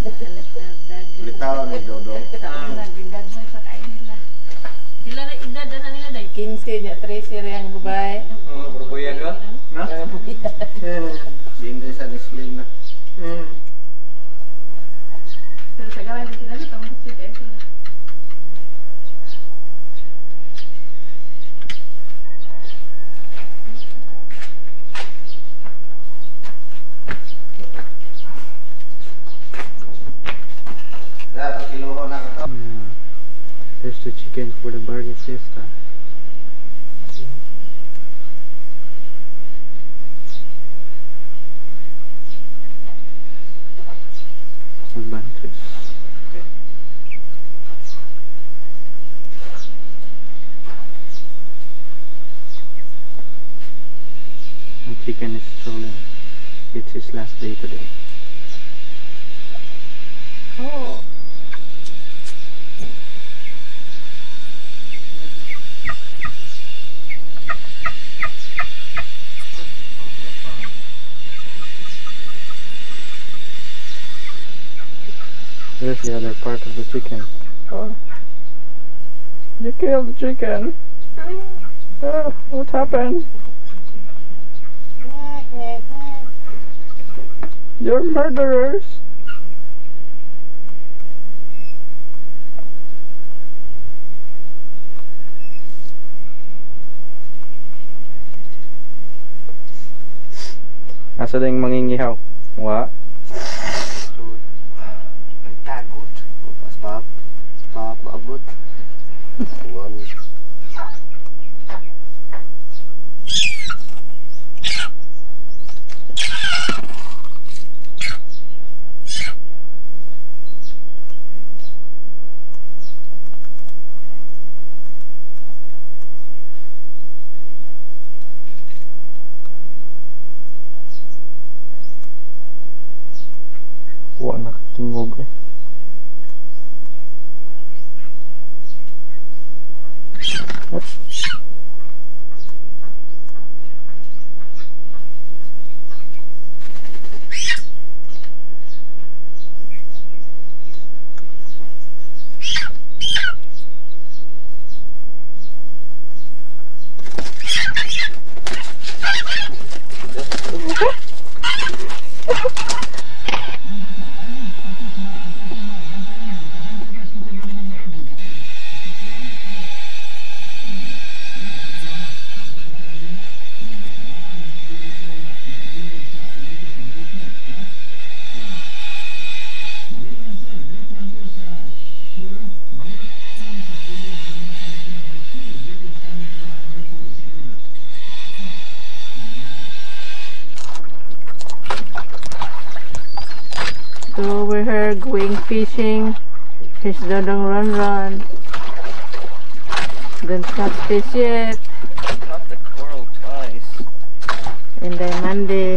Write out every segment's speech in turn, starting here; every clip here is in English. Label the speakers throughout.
Speaker 1: Litaw ni Dodong.
Speaker 2: Nagdagdag mo sa kain nila. Sila na edad na nila dahil 15 niya, 13 ang babae.
Speaker 3: Oo, berbuyan ka? No?
Speaker 1: Hindi sa Nislim na.
Speaker 2: Pero sa gawin ko sila, kamusta sila sila.
Speaker 3: There's the chicken for the bargain siesta. Bantus. And chicken is strolling. It's his last day today.
Speaker 2: Oh.
Speaker 3: Here's the other part of the chicken. Oh. You killed the chicken. Oh, what happened? You're murderers. Asa ding mangingihaw? Wa?
Speaker 1: Stop, maabot. One.
Speaker 3: Wa nakatingog eh.
Speaker 2: So we're here going fishing. Fish Dodong run. Don't catch fish yet.
Speaker 3: Caught the coral twice.
Speaker 2: And Diamante.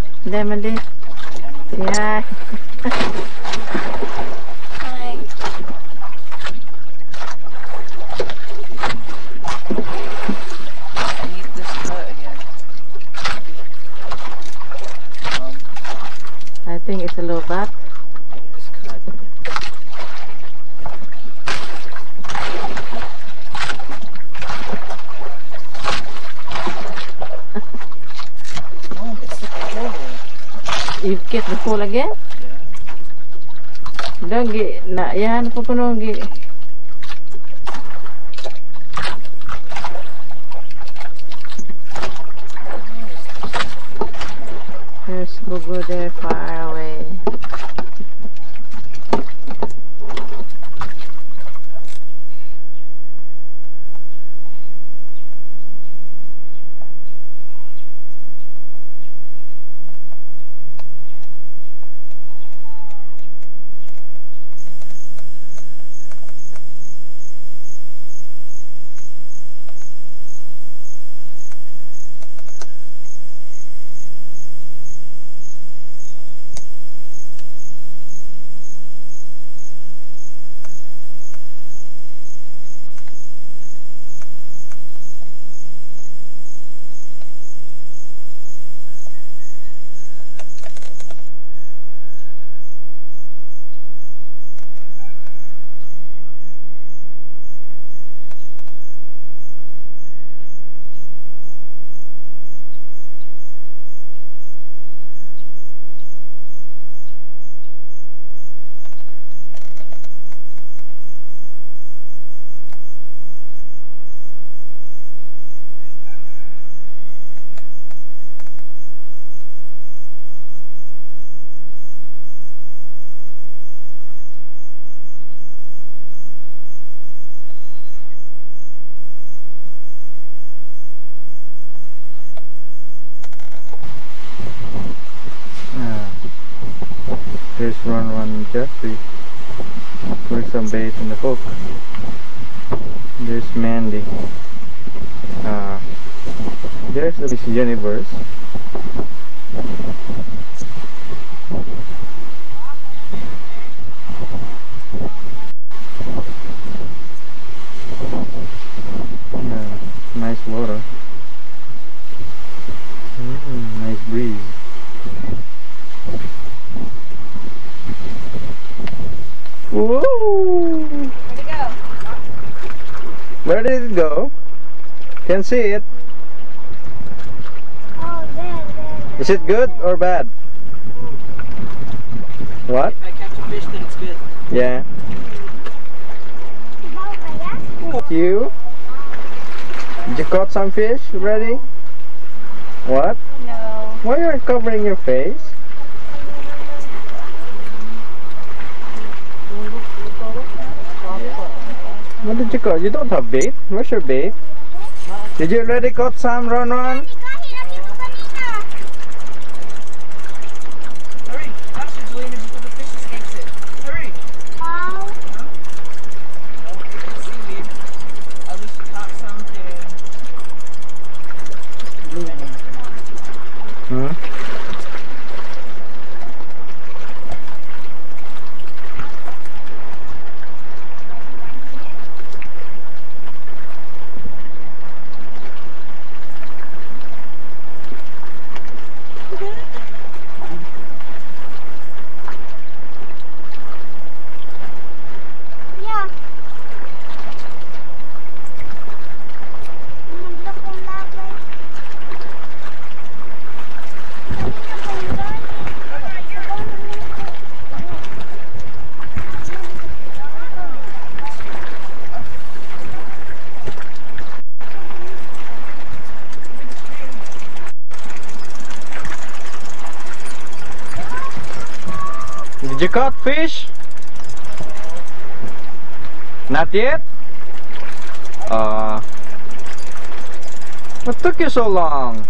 Speaker 2: Yeah. Hi.
Speaker 3: I need this cut again.
Speaker 2: I think it's a low bat.
Speaker 3: I need this cut. Mom, it's the pole.
Speaker 2: You get the pole again?
Speaker 3: Yeah.
Speaker 2: Don't get na yan po kuno gi. There's Bogo there far away.
Speaker 3: There's Ron and Jeffrey putting some bait in the hook. There's Mandy. There's the Miss Universe. Nice water. Nice breeze. Whoa!
Speaker 2: Where'd it go?
Speaker 3: Where did it go? Can't see it.
Speaker 4: Oh, there.
Speaker 3: Is it good or bad? What?
Speaker 5: If I catch a fish, then it's good.
Speaker 3: Yeah. You? Did you caught some fish already? What?
Speaker 2: No.
Speaker 3: Why are you covering your face? What did you caught? You don't have bait? Where's your bait? Did you already caught some, Ron?
Speaker 5: Hurry! Faster, Julian, before the fish escapes it. Hurry! No, it's seaweed. At least you caught something.
Speaker 3: Huh?
Speaker 4: Yeah.
Speaker 3: Did you caught fish? Not yet? What took you so long?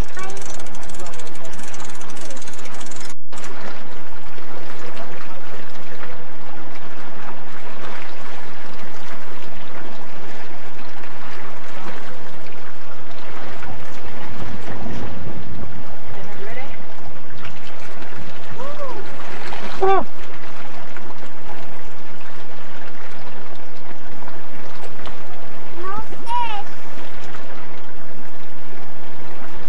Speaker 3: Oh.
Speaker 4: No fish.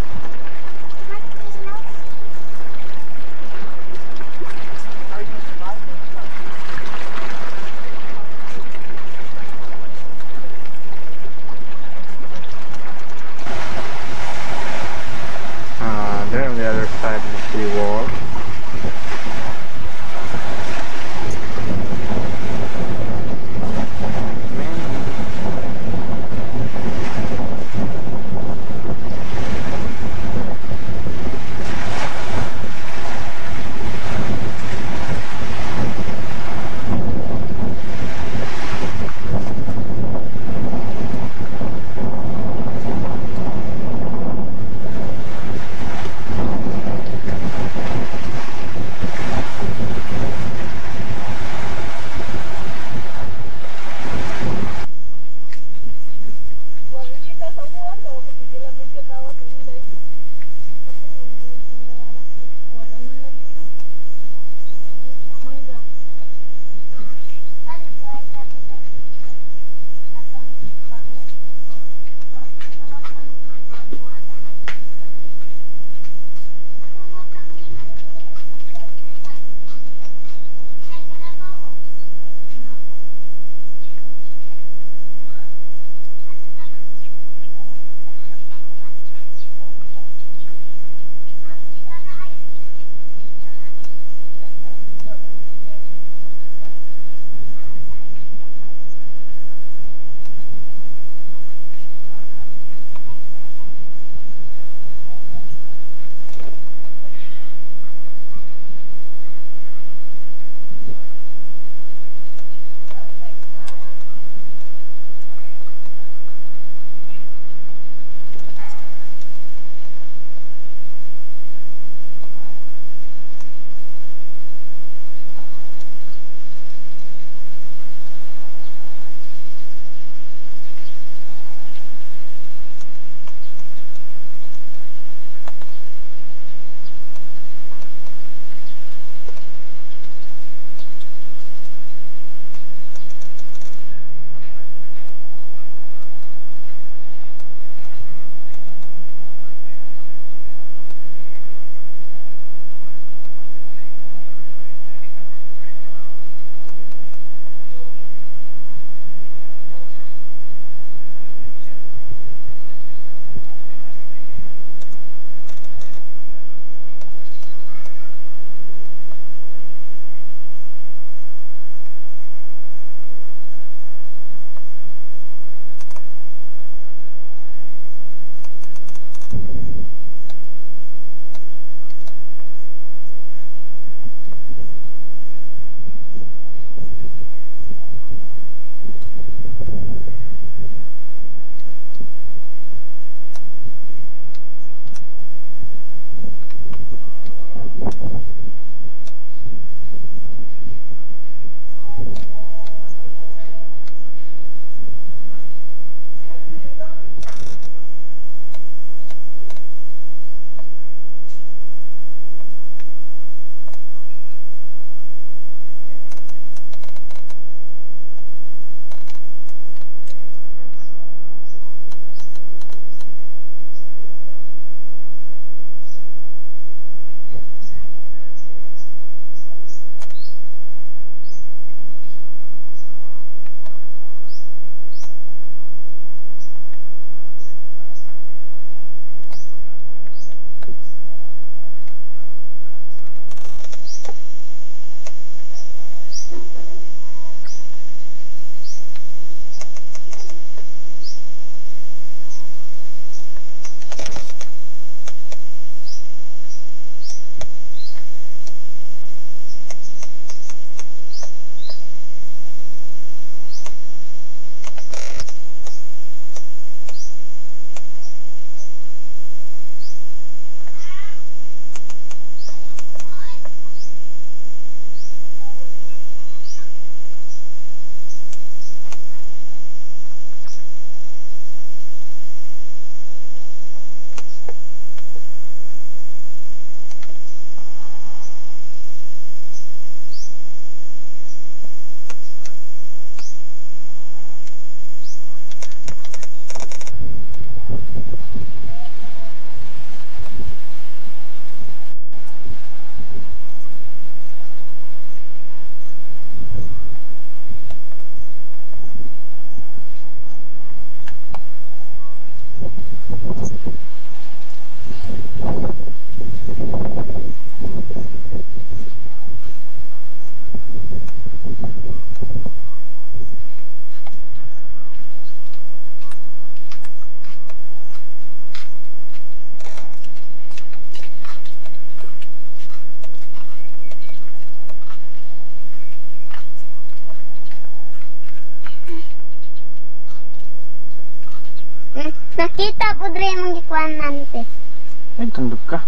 Speaker 4: Nakita po dre mong gikuan nante.
Speaker 3: Ay, tandog ka.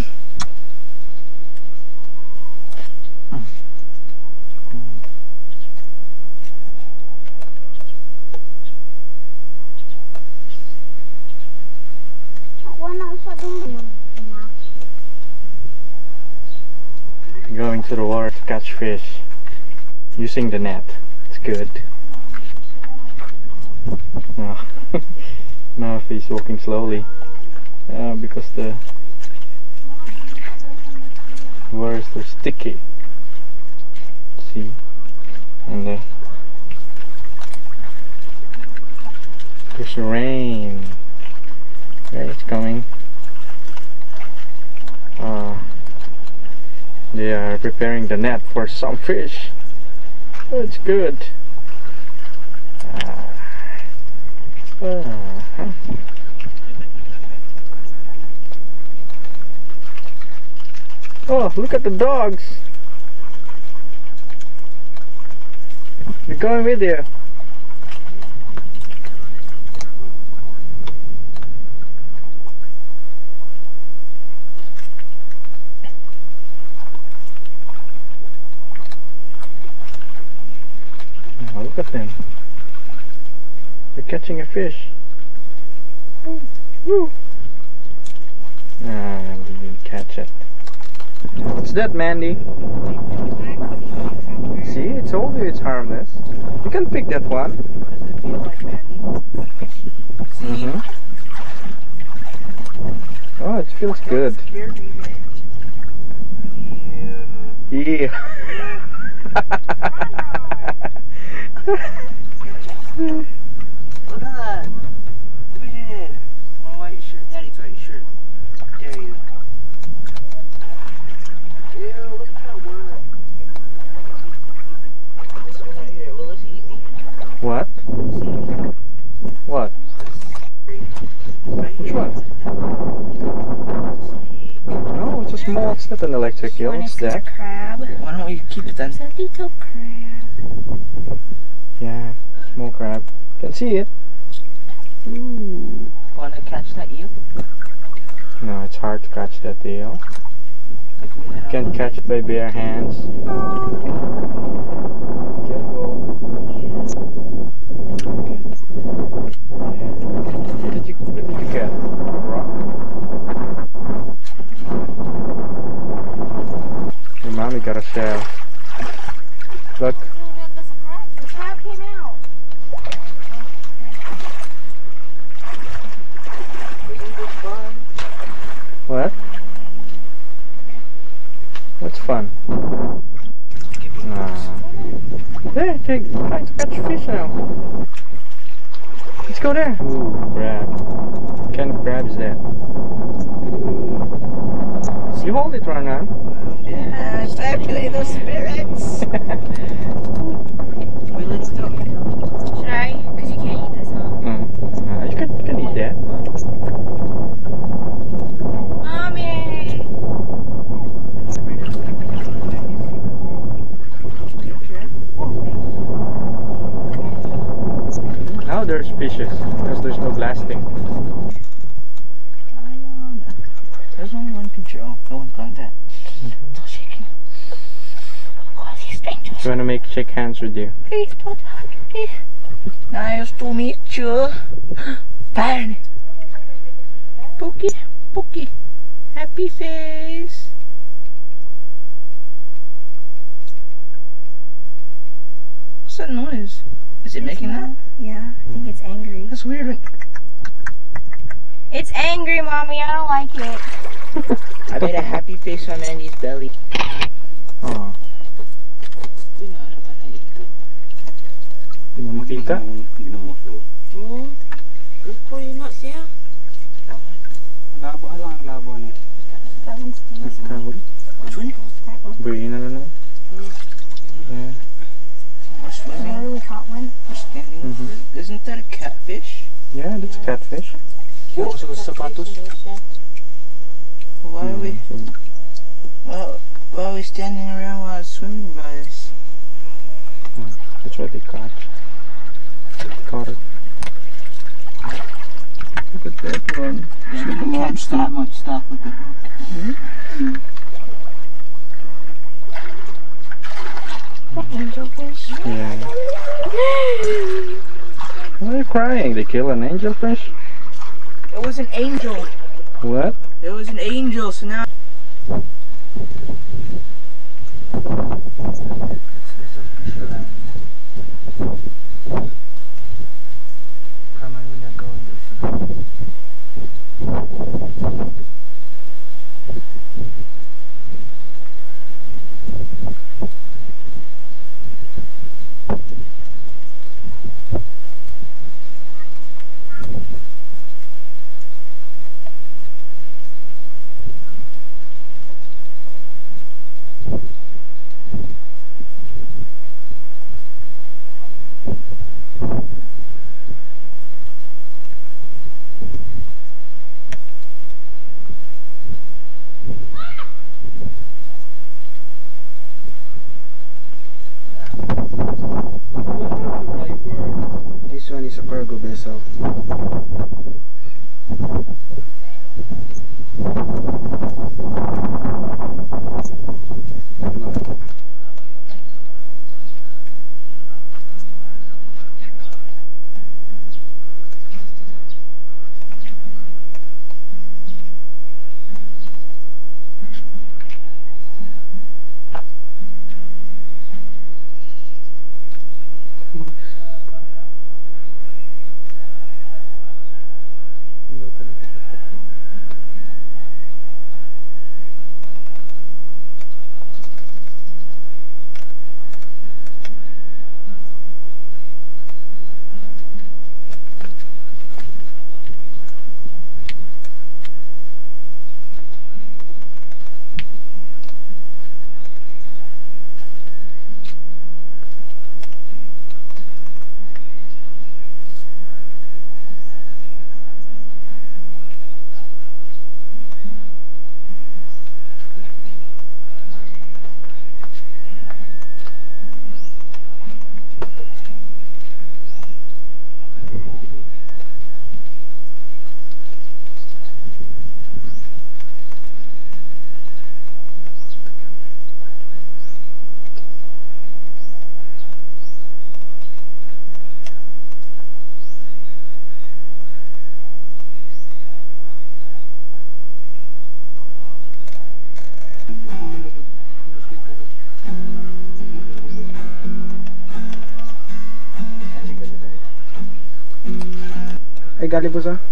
Speaker 3: Going to the water to catch fish using the net. It's good. No. Now if he's walking slowly because the waters are sticky. See? And there's rain. Okay, it's coming. They are preparing the net for some fish. That's good. Oh, look at the dogs. They're going with you. Oh, look at them. They're catching a fish. Woo. Ah, we didn't catch it. What's that, Mandy? See, I told you it's harmless. You can pick that one. Oh, it feels good. Yeah.
Speaker 5: Look at that. Look at it. My white shirt. Daddy's white shirt. There you go. Ew, look at that word. This one right here. Will this eat me?
Speaker 3: What? What?
Speaker 5: Right
Speaker 3: Which
Speaker 5: here.
Speaker 3: one? No, it's a small. It's not an electric eel. It's that.
Speaker 2: Crab.
Speaker 5: Why don't we keep it then?
Speaker 2: It's a little crab.
Speaker 3: Yeah, small crab. Can see it.
Speaker 5: Ooh. Wanna catch that eel?
Speaker 3: No, it's hard to catch that eel.
Speaker 5: Like we had
Speaker 3: Can't catch it by bare hands. Careful. What did you get? A rock? Your mommy got a shell. Look.
Speaker 2: The crab came out.
Speaker 5: Isn't this fun?
Speaker 3: What? What's fun? There, Jake, trying to catch fish now. Let's go there. Ooh, crab. What kind of crab is that? You hold it, Ronan.
Speaker 5: Yeah, circulate those spirits. We let it go.
Speaker 2: Should I? Because you can't eat this, huh?
Speaker 3: You can eat that.
Speaker 2: Mommy!
Speaker 3: Now there's fishes because there's no blasting.
Speaker 5: There's only one control. No one contact. Stop shaking. Oh, these strangers.
Speaker 3: You want to shake hands with you?
Speaker 5: Please don't touch me. Nice to meet you. Fine. Pookie, Pookie. Happy face. What's that noise? Is it making that?
Speaker 2: Yeah, I think it's angry.
Speaker 5: That's weird.
Speaker 6: It's angry, Mommy. I don't like it.
Speaker 5: I made a happy face on Andy's belly.
Speaker 3: Oh, di mo makita?
Speaker 5: Oh, lupo yun na siya.
Speaker 1: Labo lang ang labo ni.
Speaker 3: Nagkahog. Buhay na lang. Yeah.
Speaker 5: We're swimming.
Speaker 6: We caught one.
Speaker 5: We're standing. Isn't that a catfish?
Speaker 3: Yeah, that's a catfish.
Speaker 1: Kung sa sapatos.
Speaker 5: Why are we? Why are we standing around while it's swimming by us?
Speaker 3: That's what they caught. Caught it. Look at that one.
Speaker 5: Yeah, you can't stop much stuff with the hook.
Speaker 6: The angelfish.
Speaker 3: Yeah. Why are you crying? They kill an angelfish?
Speaker 5: It was an angel.
Speaker 3: What?
Speaker 5: It was an angel, so now...
Speaker 1: This one is a cargo vessel. Ay, gali po sa?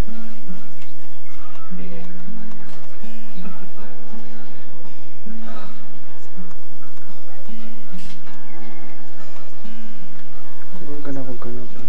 Speaker 1: Kung ka na pa.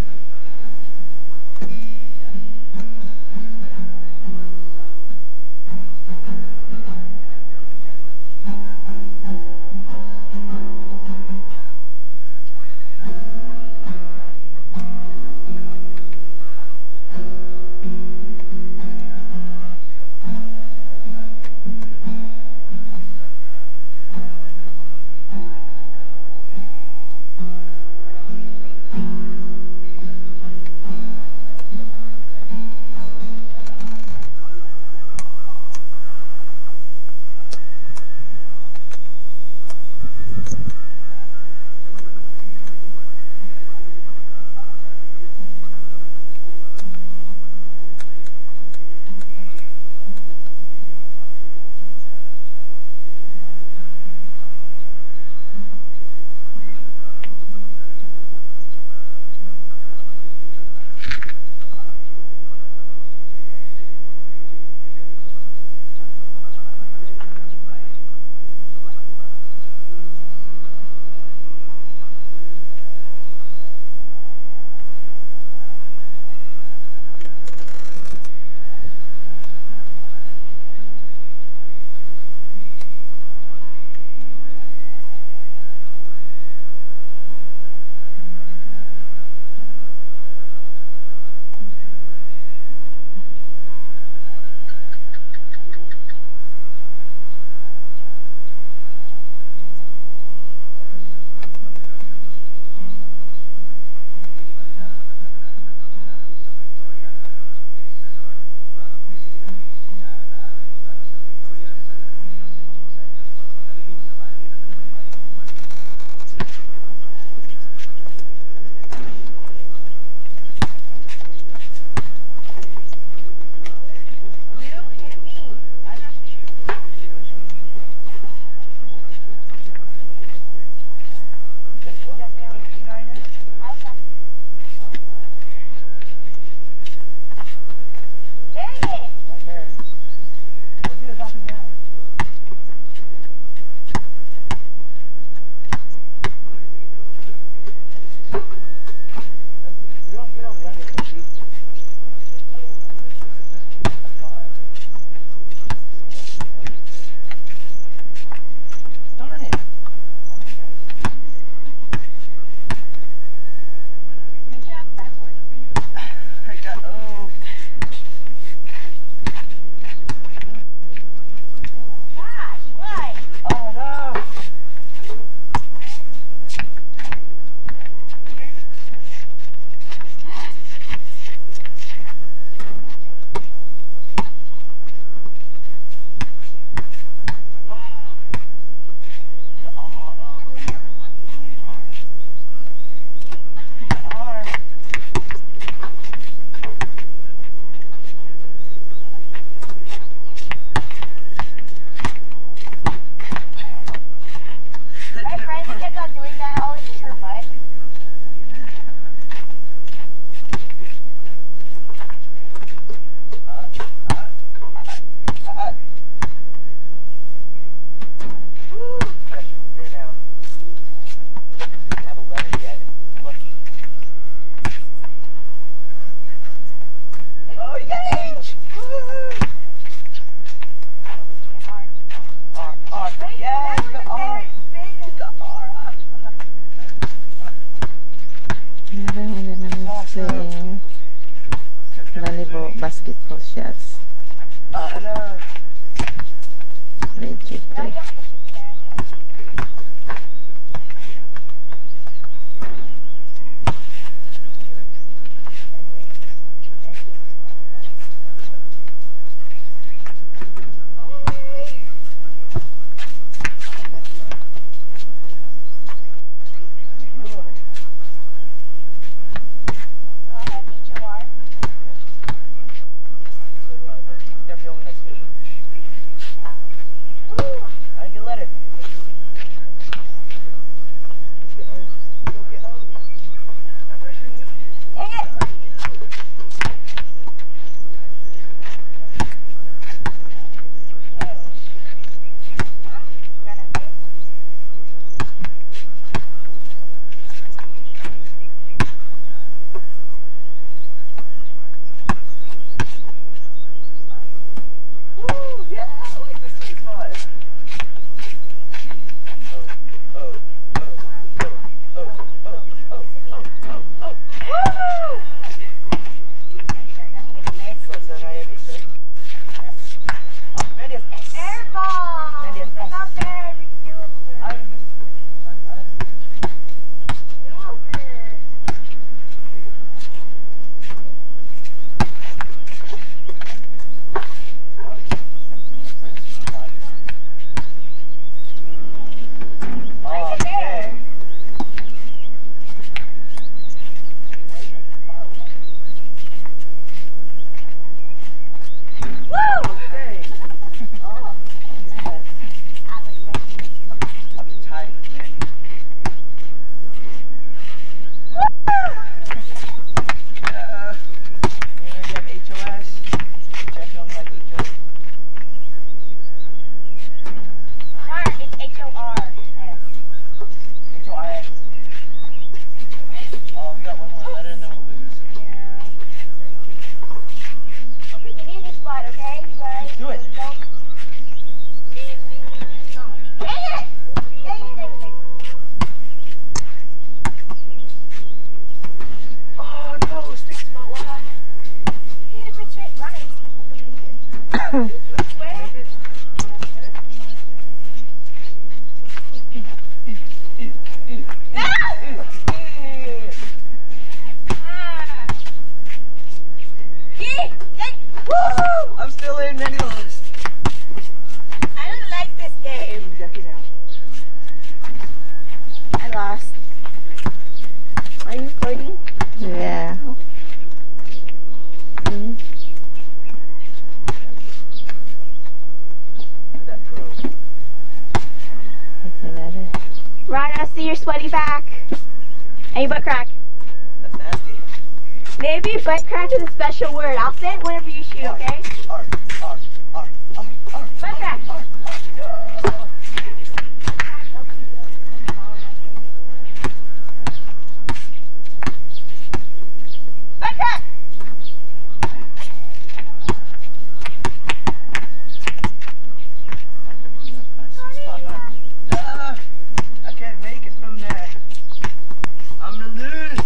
Speaker 2: beautiful shots. Legit.
Speaker 5: I'm still in many lows.
Speaker 6: I don't like this game. I lost. Are you recording?
Speaker 2: Yeah.
Speaker 5: That pro.
Speaker 6: Ron, I see your sweaty back. And your butt crack.
Speaker 5: That's nasty.
Speaker 6: Maybe butt crack is a special word. I'll say it whenever you shoot, okay?
Speaker 5: R.
Speaker 6: Butt crack. Butt crack.
Speaker 5: I can't make it from there. I'm losing.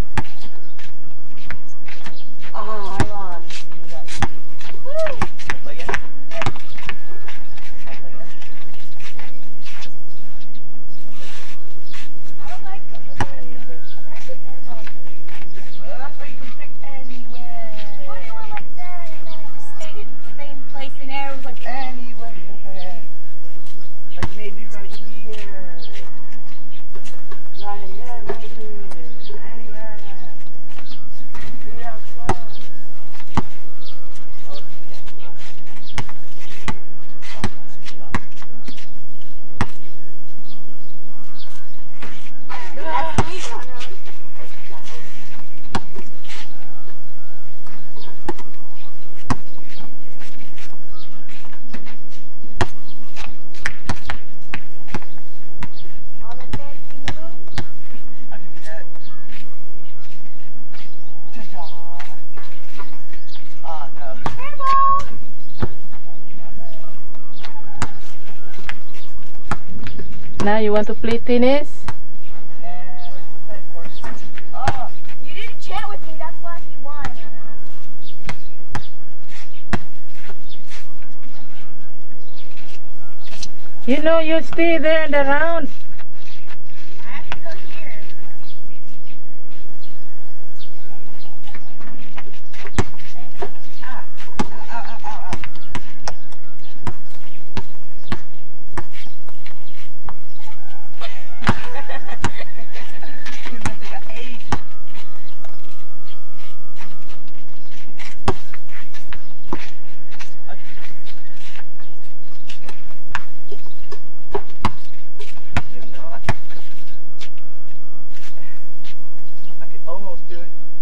Speaker 5: Oh, I lost. Play again?
Speaker 6: I don't like this airball.
Speaker 5: That's where you can pick anywhere.
Speaker 6: What do you want like that? And then it just stayed in the same place in there. It was like
Speaker 5: Anywhere. Like maybe right here. Right here, maybe. Anywhere. We have fun. Oh,
Speaker 6: that's sweet, Ronald. All the fancy moves.
Speaker 5: I can do that. Ta-da. Ah, no.
Speaker 6: Airball.
Speaker 2: Now you want to play tennis?
Speaker 5: Nah, we're playing horse. Ah,
Speaker 6: You didn't chat with me. That's why you won.
Speaker 2: You know, you stay there in the round.
Speaker 6: I have to go here.
Speaker 5: Maybe not. I could almost do it.